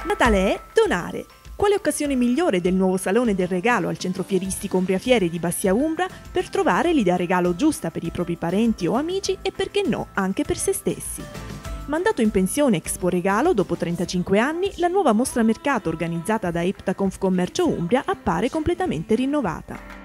Natale è donare. Quale occasione migliore del nuovo Salone del Regalo al centro fieristico Umbriafiere di Bassia Umbra per trovare l'idea regalo giusta per i propri parenti o amici e, perché no, anche per se stessi. Mandato in pensione Expo Regalo dopo 35 anni, la nuova mostra mercato organizzata da Iptaconf Commercio Umbria appare completamente rinnovata.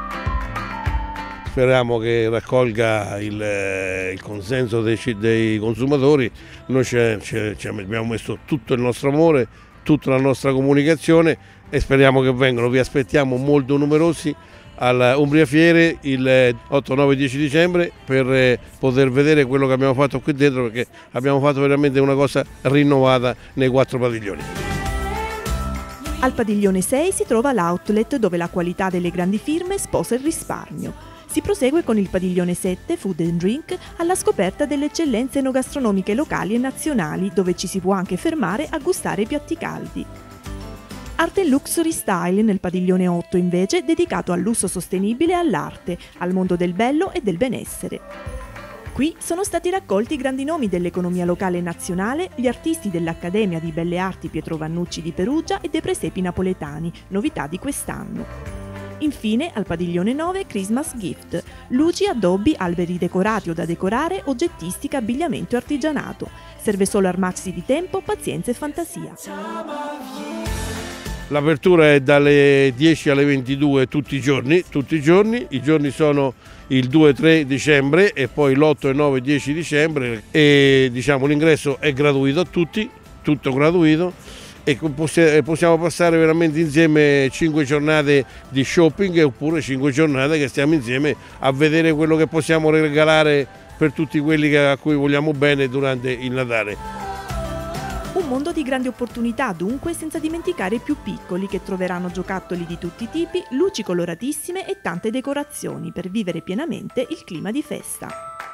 Speriamo che raccolga il consenso dei consumatori. Noi ci abbiamo messo tutto il nostro amore, tutta la nostra comunicazione e speriamo che vengano. Vi aspettiamo molto numerosi all'Umbriafiere il 8, 9 e 10 dicembre per poter vedere quello che abbiamo fatto qui dentro, perché abbiamo fatto veramente una cosa rinnovata nei 4 padiglioni. Al padiglione 6 si trova l'outlet dove la qualità delle grandi firme sposa il risparmio. Si prosegue con il padiglione 7, Food and Drink, alla scoperta delle eccellenze enogastronomiche locali e nazionali, dove ci si può anche fermare a gustare i piatti caldi. Art & Luxury Style nel padiglione 8 invece, dedicato al lusso sostenibile e all'arte, al mondo del bello e del benessere. Qui sono stati raccolti i grandi nomi dell'economia locale e nazionale, gli artisti dell'Accademia di Belle Arti Pietro Vannucci di Perugia e dei presepi napoletani, novità di quest'anno. Infine, al padiglione 9, Christmas Gift, luci, addobbi, alberi decorati o da decorare, oggettistica, abbigliamento e artigianato. Serve solo armarsi di tempo, pazienza e fantasia. L'apertura è dalle 10 alle 22 tutti i giorni, i giorni sono il 2-3 dicembre e poi l'8 e 9 e 10 dicembre e l'ingresso è gratuito a tutti, tutto gratuito. E possiamo passare veramente insieme 5 giornate di shopping oppure 5 giornate che stiamo insieme a vedere quello che possiamo regalare per tutti quelli a cui vogliamo bene durante il Natale. Un mondo di grandi opportunità dunque, senza dimenticare i più piccoli che troveranno giocattoli di tutti i tipi, luci coloratissime e tante decorazioni per vivere pienamente il clima di festa.